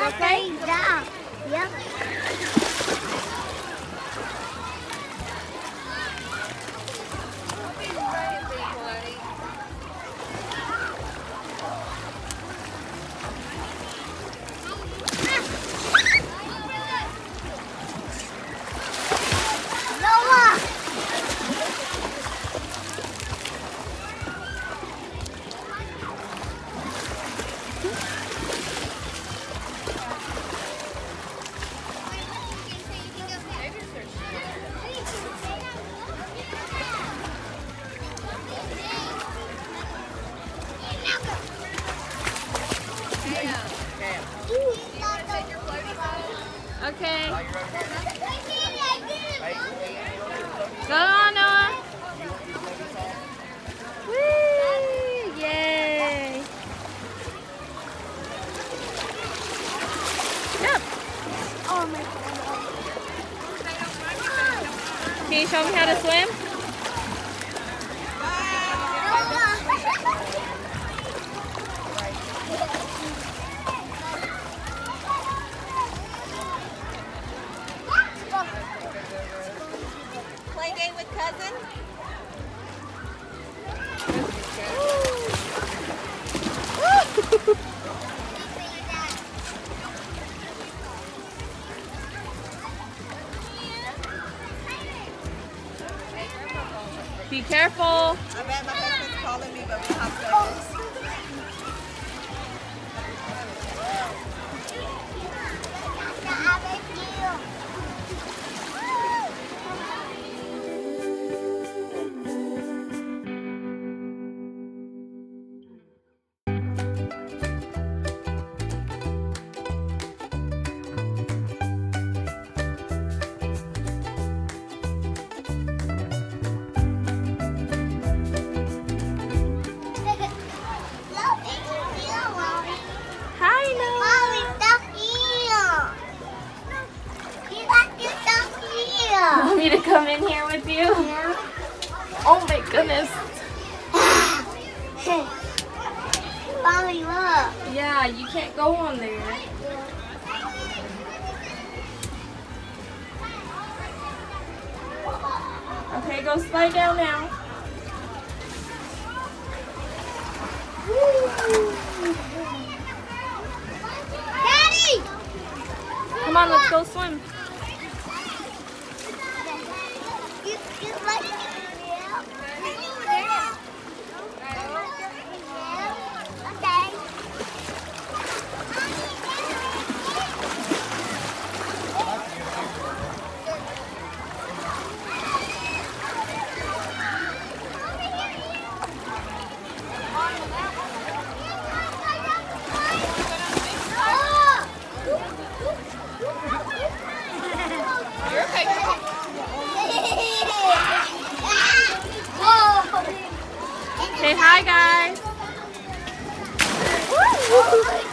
go play? Yeah. Yep. Okay. Go on, Noah. Woo! Yay! Yep. Oh my God. Can you show me how to swim? Play day with cousin? Be careful. I bet my husband's calling me, but we have to. Hi, Noah. Want me to come in here with you? Yeah. Oh my goodness. Mommy, look. Yeah, you can't go on there. Okay, go slide down now. Daddy! Come on, let's go swim. You like it? Okay. Say hi, guys. Woo!